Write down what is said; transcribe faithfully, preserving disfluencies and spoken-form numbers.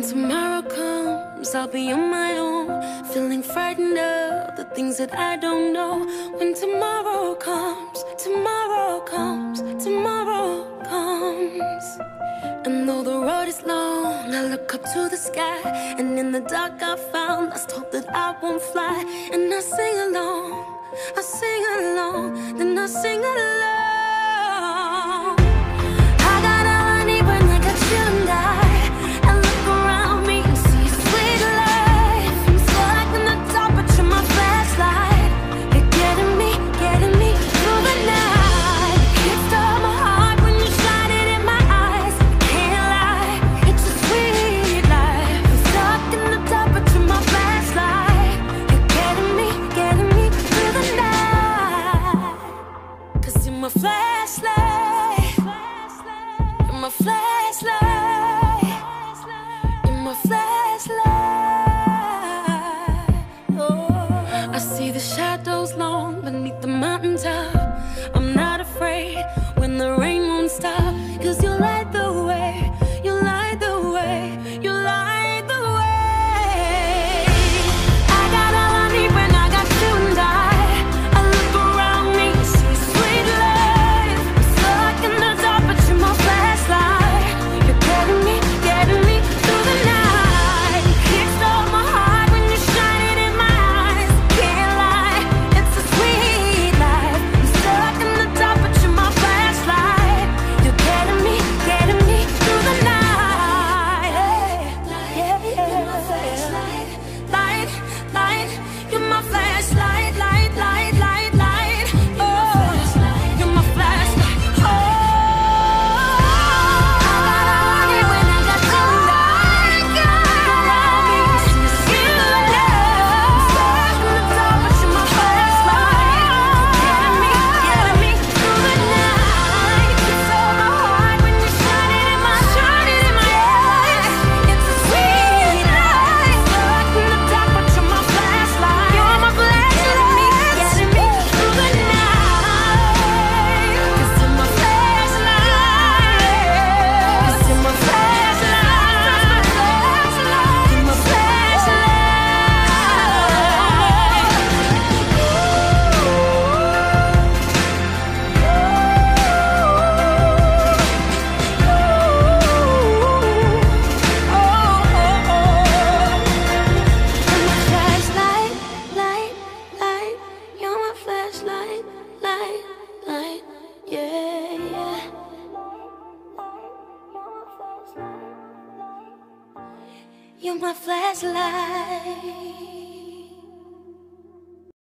tomorrow comes, I'll be on my own, feeling frightened of the things that I don't know. When tomorrow comes, tomorrow comes, tomorrow comes. And though the road is long, I look up to the sky, and in the dark I found lost hope that I won't fly. And I sing along, I sing along, then I sing along. I got all I need when I got you and I. I look around me and see a sweet life. I'm stuck in the dark, but you're my flashlight. You're getting me, getting me through the night. It stole my heart when you shine it in my eyes. Can't lie, it's a sweet life. I'm stuck in the dark, but you're my flashlight. You're getting me, getting me through the night. 'Cause you're my flashlight. You're my flashlight. You're my flashlight. Oh, I see the shadows long beneath the mountaintop. I'm not afraid when the rain won't stop. 'Cause you light the way, you light the way, you light the way. I got all I need when I got you and I. I look around me, see sweet life. I'm stuck in the dark, but you're my flashlight. You're getting me, getting me through the night. It stole my heart when you shine it in my eyes. Can't lie, it's a sweet life. I'm stuck in the dark, but you're my flashlight. You're getting me, getting me through the night. Yeah, yeah, yeah. Light, light, you're my flashlight. Light, light, light, light. Oh, you're my flashlight. Oh, I got all I need when I got you and I. Around me, see sweet love. Stuck in the dark, but you're my flashlight. Getting me, getting me through the night. You stole my heart when you shine it in my, shine it in my eyes. It's a sweet life. Stuck in the dark, but you're my flashlight. You're my flashlight. Getting me, getting me through the night. 'Cause you're my flashlight. 'Cause you're my flashlight. You're my flashlight. Light, light, you're my flashlight. Light, light, yeah, yeah. You're my flashlight.